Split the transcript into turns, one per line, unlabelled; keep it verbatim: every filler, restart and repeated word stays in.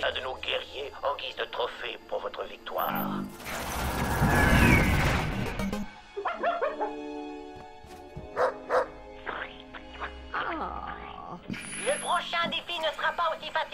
un de nos guerriers en guise de trophée pour votre victoire.
Le prochain défi ne sera pas aussi facile.